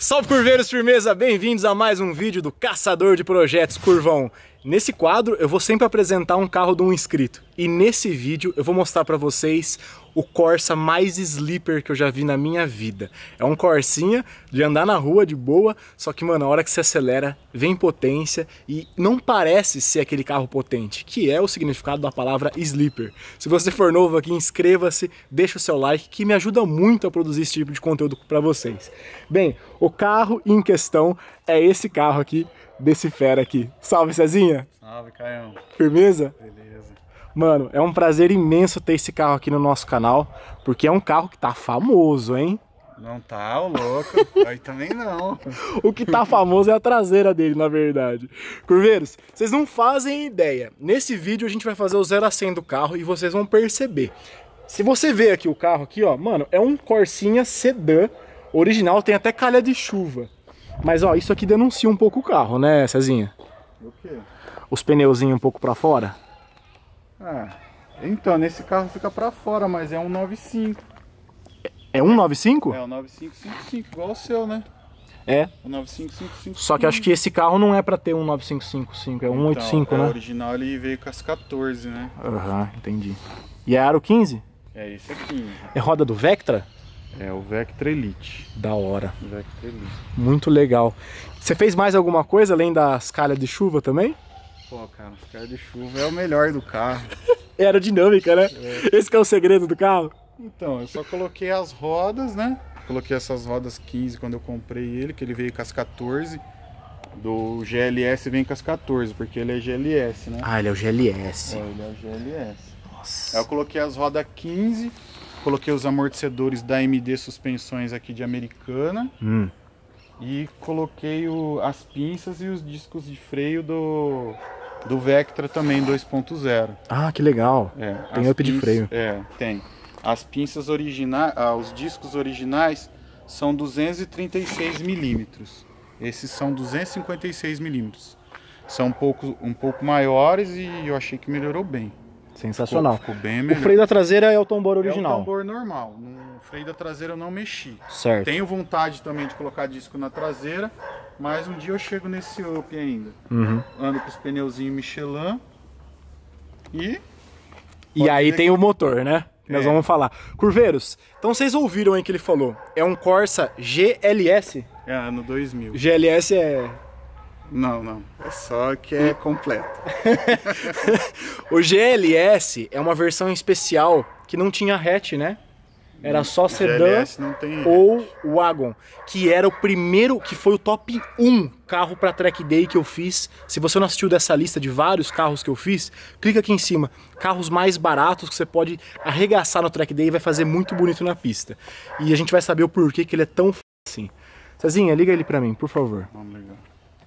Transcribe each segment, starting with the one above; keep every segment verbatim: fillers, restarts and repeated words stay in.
Salve curveiros, firmeza! Bem-vindos a mais um vídeo do Caçador de Projetos Curvão. Nesse quadro eu vou sempre apresentar um carro de um inscrito. E nesse vídeo eu vou mostrar pra vocês o Corsa mais sleeper que eu já vi na minha vida. É um Corsinha de andar na rua de boa, só que, mano, a hora que você acelera, vem potência e não parece ser aquele carro potente, que é o significado da palavra sleeper. Se você for novo aqui, inscreva-se, deixa o seu like, que me ajuda muito a produzir esse tipo de conteúdo pra vocês. Bem, o carro em questão é esse carro aqui, desse fera aqui. Salve, Cezinha! Salve, Caião! Firmeza? Beleza. Mano, é um prazer imenso ter esse carro aqui no nosso canal, porque é um carro que tá famoso, hein? Não tá, ô louco. Aí também não. O que tá famoso é a traseira dele, na verdade. Curveiros, vocês não fazem ideia. Nesse vídeo a gente vai fazer o zero a cem do carro e vocês vão perceber. Se você ver aqui o carro aqui, ó, mano, é um Corsinha sedã original, tem até calha de chuva. Mas, ó, isso aqui denuncia um pouco o carro, né, Cezinha? O quê? Os pneuzinhos um pouco pra fora. Ah, então, nesse carro fica pra fora, mas é um nove cinco. É um nove cinco? É, o nove cinco cinco cinco, igual o seu, né? É. O nove cinco cinco cinco. Só que acho que esse carro não é pra ter um nove cinco cinco cinco, é um oito cinco, então, né? O original ele veio com as quatorze, né? Aham, uhum, entendi. E é aro quinze? É esse aqui. É roda do Vectra? É o Vectra Elite. Da hora. Vectra Elite. Muito legal. Você fez mais alguma coisa além das calhas de chuva também? Pô, cara, as calhas de chuva é o melhor do carro. É aerodinâmica, né? É. Esse que é o segredo do carro? Então, eu só coloquei as rodas, né? Coloquei essas rodas quinze quando eu comprei ele, que ele veio com as quatorze. Do G L S vem com as quatorze, porque ele é G L S, né? Ah, ele é o G L S. É, ele é o G L S. Nossa. Aí eu coloquei as rodas quinze, coloquei os amortecedores da M D Suspensões aqui de Americana. Hum. E coloquei o, as pinças e os discos de freio do, do Vectra também dois ponto zero. Ah, que legal. É, tem up de freio. É, tem. As pinças originais, ah, os discos originais são duzentos e trinta e seis milímetros. Esses são duzentos e cinquenta e seis milímetros. São um pouco, um pouco maiores e eu achei que melhorou bem. Sensacional. Ficou, ficou bem melhor. O freio da traseira é o tambor original. É o tambor normal. No freio da traseira eu não mexi. Certo. Tenho vontade também de colocar disco na traseira, mas um dia eu chego nesse up ainda. Uhum. Ando com os pneuzinhos Michelin e... E aí tem que... o motor, né? Que nós é. vamos falar. Curveiros, então vocês ouviram aí que ele falou. É um Corsa G L S? É, ano dois mil. G L S é... Não, não. É só que é completo. O G L S é uma versão especial que não tinha hatch, né? Era só sedã ou wagon, que era o primeiro, que foi o top um carro para track day que eu fiz. Se você não assistiu dessa lista de vários carros que eu fiz, clica aqui em cima. Carros mais baratos que você pode arregaçar no track day e vai fazer muito bonito na pista. E a gente vai saber o porquê que ele é tão f... assim. Cezinha, liga ele para mim, por favor. Vamos ligar.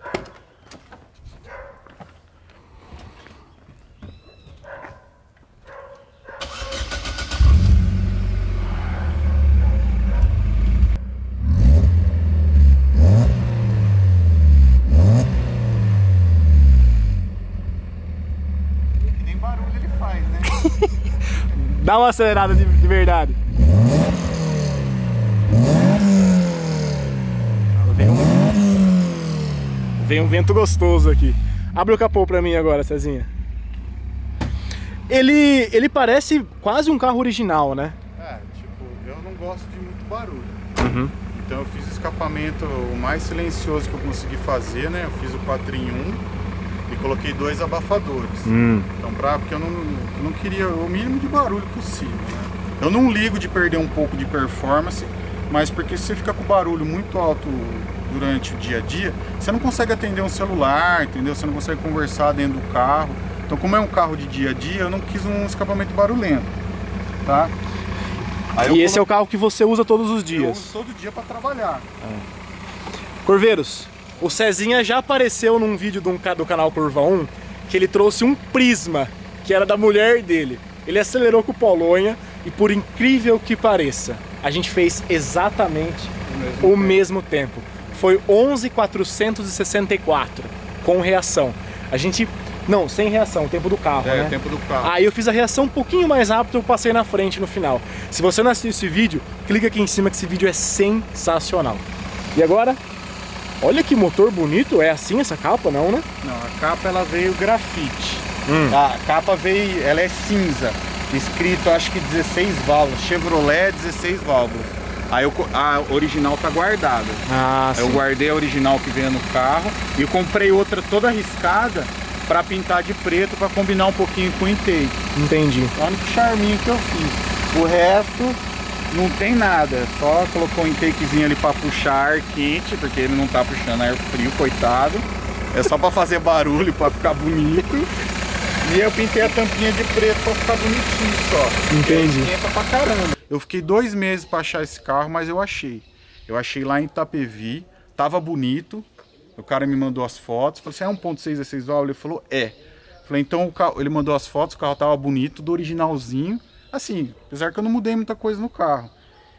Dá uma acelerada de, de verdade. Vem um, vem um vento gostoso aqui. Abre o capô pra mim agora, Cezinha. Ele, ele parece quase um carro original, né? É, tipo, eu não gosto de muito barulho. Uhum. Então eu fiz o escapamento o mais silencioso que eu consegui fazer, né? Eu fiz o quatro em um. E coloquei dois abafadores. Hum. Então, pra, porque eu não, eu não queria o mínimo de barulho possível, né? Eu não ligo de perder um pouco de performance, mas porque se você fica com barulho muito alto durante o dia a dia, você não consegue atender um celular, entendeu? Você não consegue conversar dentro do carro. Então, como é um carro de dia a dia, eu não quis um escapamento barulhento, tá? Aí e esse colo... é o carro que você usa todos os dias? Eu uso todo dia para trabalhar. É. Corveiros, o Cezinha já apareceu num vídeo do, do canal Curva um, que ele trouxe um Prisma, que era da mulher dele. Ele acelerou com o Polonha e, por incrível que pareça, a gente fez exatamente o mesmo, o tempo. mesmo tempo. Foi onze mil quatrocentos e sessenta e quatro, com reação. A gente Não, sem reação, o tempo do carro, é, né? o tempo do carro. Aí eu fiz a reação um pouquinho mais rápido, eu passei na frente no final. Se você não assistiu esse vídeo, clica aqui em cima que esse vídeo é sensacional. E agora, Olha que motor bonito, é assim essa capa, não, né? Não, a capa ela veio grafite. Hum. A capa veio, ela é cinza, escrito acho que dezesseis válvulas, Chevrolet dezesseis válvulas. Aí eu, a original tá guardada. Ah, Aí eu guardei a original que veio no carro e eu comprei outra toda arriscada para pintar de preto para combinar um pouquinho com o intake. Entendi. É o único charminho que eu fiz. O resto não tem nada, só colocou um intakezinho ali para puxar ar quente, porque ele não tá puxando ar frio, coitado. É só para fazer barulho, para ficar bonito. E eu pintei a tampinha de preto para ficar bonitinho só. Entendi. Esquenta pra caramba. Eu fiquei dois meses para achar esse carro, mas eu achei. Eu achei lá em Itapevi, tava bonito. O cara me mandou as fotos, falou assim, é um ponto seis dezesseis válvulas? Ele falou, é. Falei, então o carro, ele mandou as fotos, o carro tava bonito, do originalzinho. Assim, apesar que eu não mudei muita coisa no carro.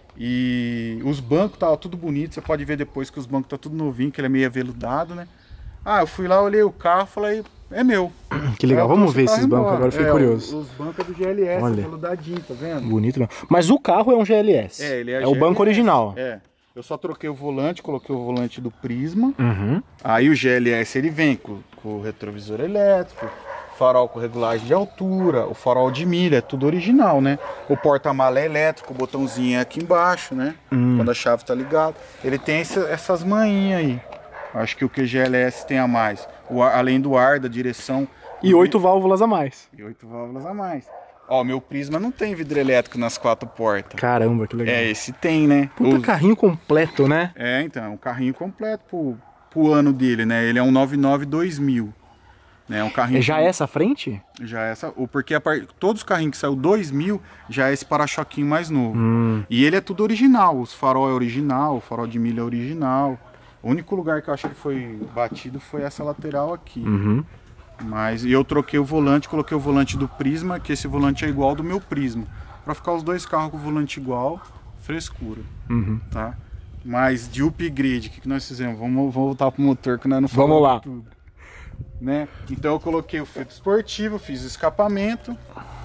E os bancos tava tudo bonito, você pode ver depois que os bancos tá tudo novinho, que ele é meio aveludado, né? Ah, eu fui lá, olhei o carro, falei, é meu. Que legal, é, vamos ver esses bancos embora. agora, eu fiquei é, curioso. Os bancos é do G L S, olha, aveludadinho, tá vendo? Bonito mesmo. Mas o carro é um G L S. É, ele é, é G L S, o banco original. É. Eu só troquei o volante, coloquei o volante do Prisma. Uhum. Aí o G L S ele vem com, com o retrovisor elétrico, farol com regulagem de altura, o farol de milha, é tudo original, né? O porta-mala é elétrico, o botãozinho é aqui embaixo, né? Hum. Quando a chave tá ligada. Ele tem esse, essas manhinhas aí. Acho que o que o G L S tem a mais. O, além do ar, da direção. E oito válvulas a mais. E oito válvulas a mais. Ó, meu Prisma não tem vidro elétrico nas quatro portas. Caramba, que legal. É, esse tem, né? Puta o... carrinho completo, né? É, então, é um carrinho completo pro, pro ano dele, né? Ele é um noventa e nove dois mil. Né? Um carrinho já que... é essa frente? Já é essa, porque a part... todos os carrinhos que saiu dois mil já é esse para-choquinho mais novo. Hum. E ele é tudo original, os farol é original, o farol de milha é original. O único lugar que eu acho que foi batido foi essa lateral aqui. Uhum. Mas e eu troquei o volante, coloquei o volante do Prisma, que esse volante é igual ao do meu Prisma. Pra ficar os dois carros com o volante igual, frescura. Uhum. Tá? Mas de upgrade, o que, que nós fizemos? Vamos, vamos voltar pro motor que nós não falamos. Vamos lá. Tudo, né? Então eu coloquei o filtro esportivo, fiz o escapamento.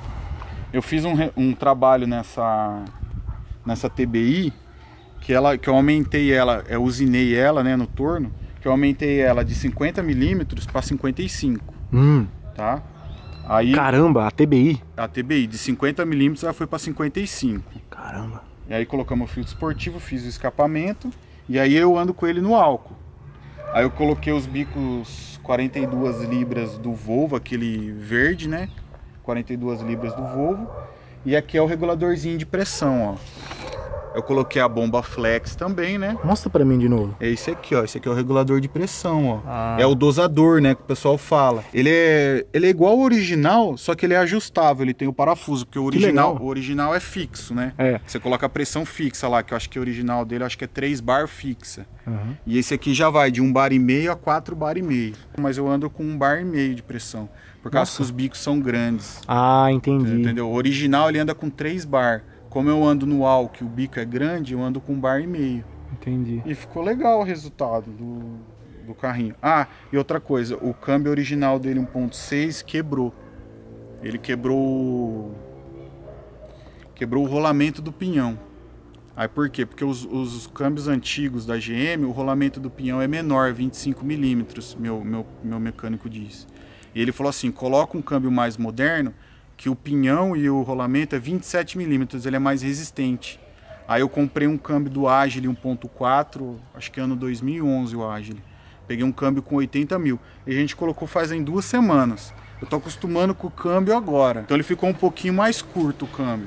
Eu fiz um, um trabalho nessa, nessa T B I, que, ela, que eu aumentei ela, eu usinei ela, né, no torno, que eu aumentei ela de cinquenta milímetros para cinquenta e cinco. Hum. Tá? Aí, caramba, a T B I? A T B I de cinquenta milímetros ela foi para cinquenta e cinco. Caramba. E aí colocamos o filtro esportivo, fiz o escapamento e aí eu ando com ele no álcool. Aí eu coloquei os bicos quarenta e duas libras do Volvo, aquele verde, né? quarenta e duas libras do Volvo. E aqui é o reguladorzinho de pressão, ó. Eu coloquei a bomba flex também, né? Mostra pra mim de novo. É esse aqui, ó. Esse aqui é o regulador de pressão, ó. Ah. É o dosador, né? Que o pessoal fala. Ele é, ele é igual ao original, só que ele é ajustável. Ele tem o parafuso, porque o original, o original é fixo, né? É. Você coloca a pressão fixa lá, que eu acho que o original dele, eu acho que é três bar fixa. Uhum. E esse aqui já vai de um bar e meio a quatro bar e meio. Mas eu ando com um bar e meio de pressão, por causa Nossa. que os bicos são grandes. Ah, entendi. Entendeu? O original ele anda com três bar. Como eu ando no álcool, o bico é grande, eu ando com um bar e meio. Entendi. E ficou legal o resultado do, do carrinho. Ah, e outra coisa, o câmbio original dele um ponto seis quebrou. Ele quebrou quebrou o rolamento do pinhão. Aí por quê? Porque os, os câmbios antigos da G M, o rolamento do pinhão é menor, vinte e cinco milímetros, meu, meu, meu mecânico disse. E ele falou assim, coloca um câmbio mais moderno, que o pinhão e o rolamento é vinte e sete milímetros, ele é mais resistente. Aí eu comprei um câmbio do Agile um ponto quatro, acho que é ano dois mil e onze o Agile. Peguei um câmbio com oitenta mil. E a gente colocou fazem duas semanas. Eu tô acostumando com o câmbio agora. Então ele ficou um pouquinho mais curto o câmbio.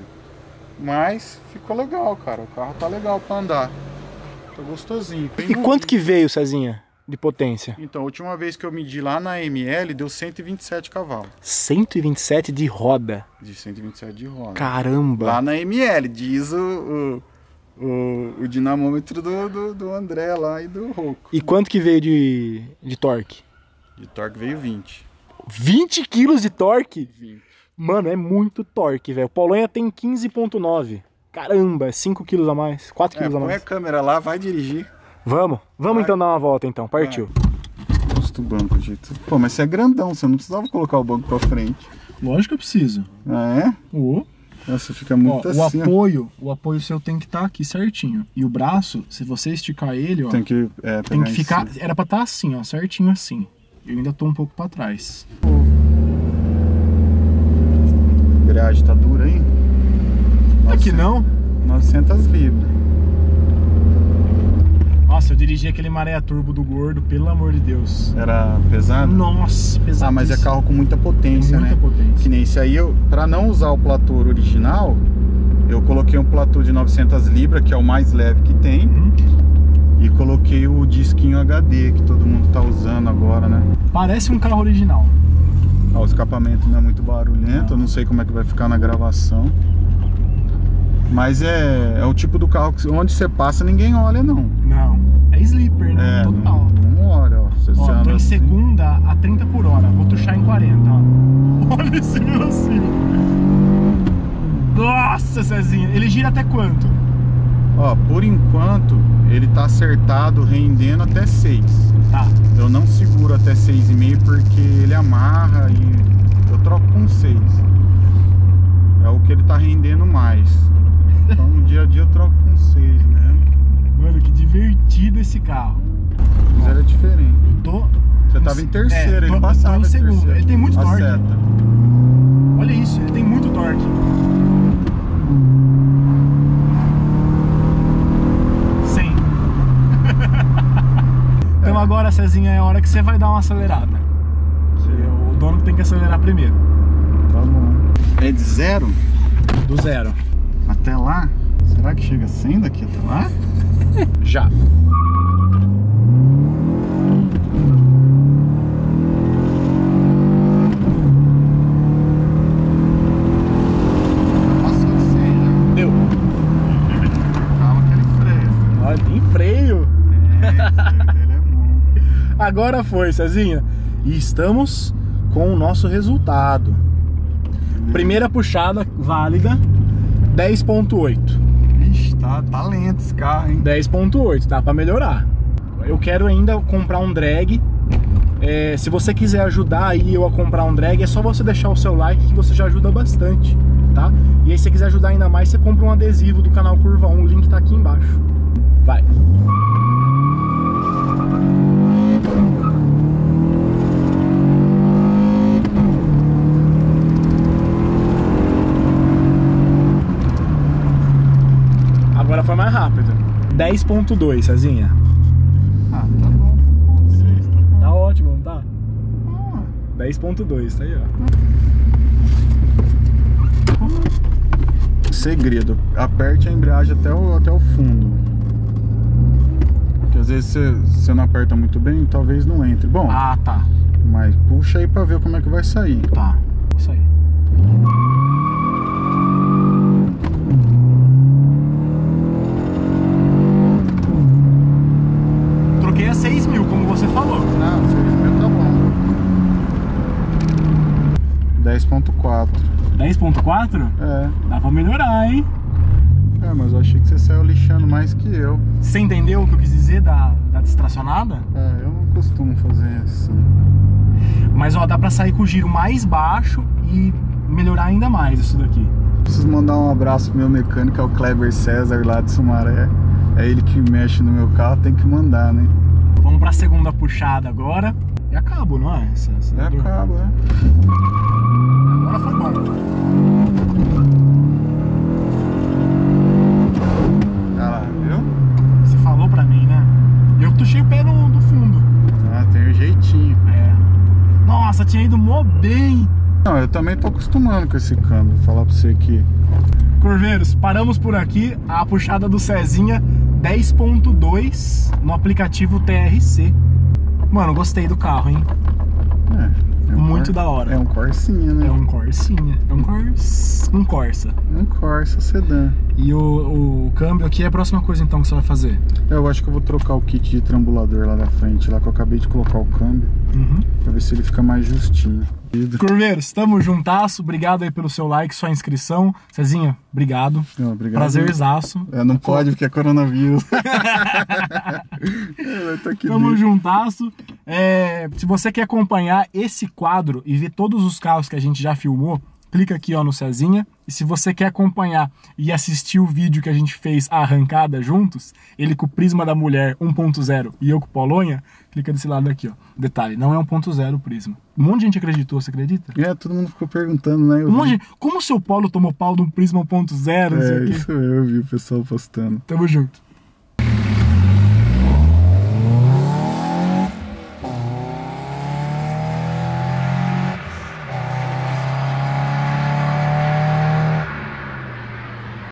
Mas ficou legal, cara. O carro tá legal pra andar. Tá gostosinho. E quanto que veio, Cezinha, de potência? Então, a última vez que eu medi lá na M L, deu cento e vinte e sete cavalos. cento e vinte e sete de roda? De cento e vinte e sete de roda. Caramba! Lá na M L, diz o, o, o, o dinamômetro do, do, do André lá e do Rocco. E quanto que veio de, de torque? De torque veio vinte. vinte quilos de torque? vinte. Mano, é muito torque, velho. O Paulonha tem quinze ponto nove. Caramba, cinco quilos a mais, quatro quilos é, a mais. Põe a câmera lá, vai dirigir. Vamos, vamos vai. Então dar uma volta então, partiu. Gosto do banco, gente. Pô, mas você é grandão, você não precisava colocar o banco pra frente. Lógico que eu preciso. Ah, é? Oh. Nossa, fica muito ó, assim. O apoio, o apoio seu tem que estar tá aqui certinho. E o braço, se você esticar ele, ó, tem que, é, tem que ficar, era pra estar tá assim, ó, certinho assim. Eu ainda tô um pouco pra trás. A embreagem tá dura, hein? Aqui não? novecentas libras. Nossa, eu dirigi aquele Maré Turbo do Gordo, pelo amor de Deus. Era pesado? Nossa, pesado. Ah, mas é carro com muita potência, muita né? potência. Que nem esse aí, eu, pra não usar o platô original, eu coloquei um platô de novecentas libras, que é o mais leve que tem. Uhum. E coloquei o disquinho H D, que todo mundo tá usando agora, né? Parece um carro original. Ah, o escapamento não é muito barulhento, eu não sei como é que vai ficar na gravação. Mas é, é o tipo do carro que onde você passa ninguém olha, não. Não, é sleeper, né? É, total. Não, não olha, ó. Você ó, tô em assim. segunda a trinta por hora, vou tuchar em quarenta, ó. Olha esse velocímetro. Nossa, Cezinha, ele gira até quanto? Ó, por enquanto, ele tá acertado, rendendo até seis. Tá. Eu não seguro até seis e meio porque ele amarra e eu troco com seis. É o que ele tá rendendo mais. Então no dia a dia eu troco com seis mesmo. Mano, que divertido esse carro. Mas ele é diferente. Eu tô... Você tava em terceiro, é, ele passava em segundo. Terceiro. Ele tem muito torque. Seta. Olha isso, ele tem muito torque. Sim. Então agora, Cezinha, é a hora que você vai dar uma acelerada. Que o dono tem que acelerar primeiro. Tá bom. É de zero? Do zero. Até lá? Será que chega cem daqui até lá? Já. Passou de cem já. Deu. Calma que ele freia. Olha, tem freio. É, o freio dele é bom. Agora foi, Cezinha. E estamos com o nosso resultado. Primeira puxada válida, dez ponto oito. Ixi, tá, tá lento esse carro, hein? dez ponto oito, dá pra melhorar. Eu quero ainda comprar um drag. É, se você quiser ajudar aí eu a comprar um drag, é só você deixar o seu like que você já ajuda bastante, tá? E aí se você quiser ajudar ainda mais, você compra um adesivo do canal Curva um, o link tá aqui embaixo. Vai! Agora foi mais rápido. dez ponto dois, Cezinha. Ah, tá bom. ponto seis, tá bom. Tá ótimo, não tá? Ah. dez ponto dois, tá aí, ó. Segredo, aperte a embreagem até o, até o fundo. Porque às vezes você, você não aperta muito bem, talvez não entre. Bom, Ah, tá. mas puxa aí pra ver como é que vai sair. Tá. Isso aí. Troquei a seis mil, como você falou. Não, seis mil tá bom. dez ponto quatro. dez ponto quatro? É. Dá pra melhorar, hein? É, mas eu achei que você saiu lixando mais que eu. Você entendeu o que eu quis dizer da, da distracionada? É, eu não costumo fazer assim. Mas ó, dá pra sair com o giro mais baixo e melhorar ainda mais isso daqui. Preciso mandar um abraço pro meu mecânico, é o Kleber César lá de Sumaré. É ele que mexe no meu carro, tem que mandar, né? Vamos pra segunda puxada agora. E acabo, não é? Essa, essa É, do... acaba, é. Agora foi bom. Ah lá, viu? Você falou pra mim, né? Eu tuchei o pé no, do fundo. Ah, tem um jeitinho. É. Nossa, tinha ido mó bem. Não, eu também tô acostumando com esse câmbio, vou falar pra você aqui. Curveiros, paramos por aqui. A puxada do Cezinha dez ponto dois no aplicativo T R C. Mano, gostei do carro, hein? É, é um Muito cor... da hora. É um Corsinha, né? É um Corsinha. É um Cors... um Corsa. Um Corsa sedã. E o, o câmbio aqui é a próxima coisa então que você vai fazer? Eu acho que eu vou trocar o kit de trambulador lá da frente, lá que eu acabei de colocar o câmbio. Uhum. Pra ver se ele fica mais justinho. Curveiros, tamo juntaço. Obrigado aí pelo seu like, sua inscrição. Cezinha, obrigado. Não, obrigado. Prazerzaço. É, não pode porque é coronavírus. Tamo juntasso. É, se você quer acompanhar esse quadro e ver todos os carros que a gente já filmou, clica aqui ó, no Cezinha. E se você quer acompanhar e assistir o vídeo que a gente fez, a arrancada juntos, ele com o Prisma da Mulher um ponto zero e eu com o Polonha, clica desse lado aqui, ó. Detalhe, não é um ponto zero o Prisma. Um monte de gente acreditou, você acredita? É, todo mundo ficou perguntando, né? Eu um monte de... Como o seu Paulo tomou pau de um Prisma um ponto zero, não sei É, o quê. isso eu vi o pessoal postando. Tamo junto.